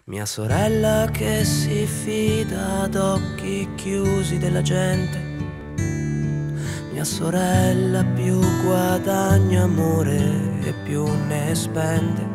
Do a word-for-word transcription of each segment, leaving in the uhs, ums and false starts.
Mia sorella che si fida ad occhi chiusi della gente. Mia sorella più guadagna amore e più ne spende.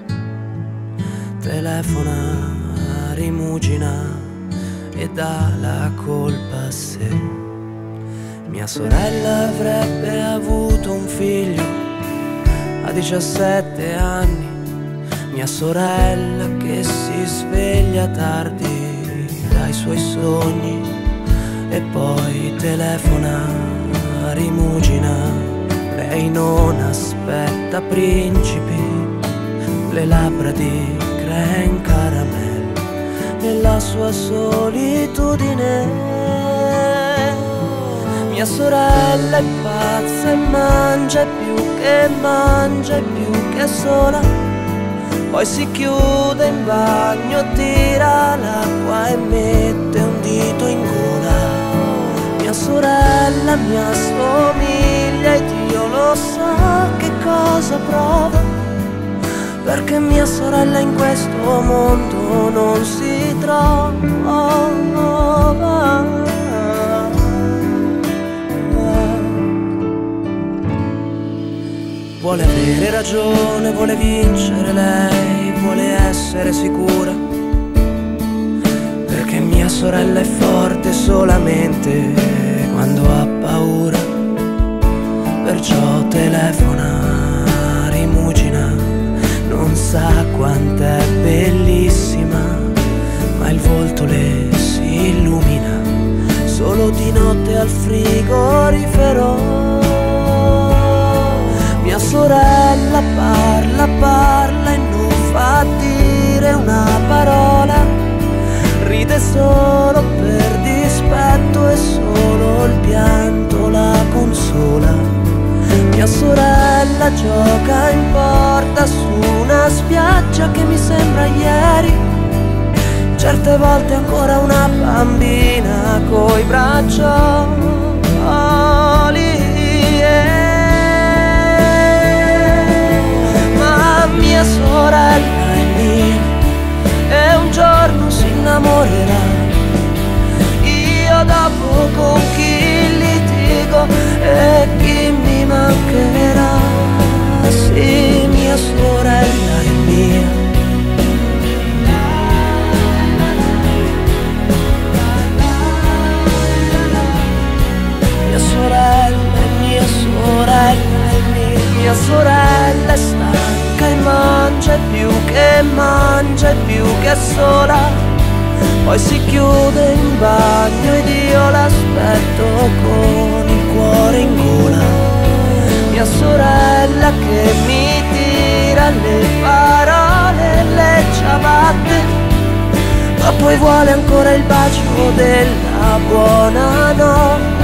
Telefona, rimugina e dà la colpa a sé. Mia sorella avrebbe avuto un figlio a diciassette anni. Mia sorella che si sveglia tardi dai suoi sogni e poi telefona, rimugina. Lei non aspetta principi, le labbra di creme caramel nella sua solitudine. Mia sorella è pazza e mangia più che mangia e più che sola. Poi si chiude in bagno, tira l'acqua e mette un dito in gola. Mia sorella mi assomiglia ed io lo so che cosa prova, perché mia sorella in questo mondo non si trova. Vuole avere ragione, vuole vincere lei, vuole essere sicura, perché mia sorella è forte solamente quando ha paura. Perciò telefona, rimugina, non sa quant'è bellissima, ma il volto le si illumina solo di notte al frigorifero. Mia sorella parla, parla e non fa dire una parola. Ride solo per dispetto e solo il pianto la consola. Mia sorella gioca in porta su una spiaggia che mi sembra ieri. Certe volte ancora una bambina coi braccioli. Mia sorella è mia e un giorno si innamorerà. Io dopo con chi litigo e chi mi mancherà. Sì, mia sorella è mia. Mia sorella è mia sorella è mia. Mia sorella è stanca e mangia più che mangia e più che sola. Poi si chiude in bagno ed io l'aspetto con il cuore in gola. Mia sorella che mi tira le parole, le ciabatte, ma poi vuole ancora il bacio della buonanotte.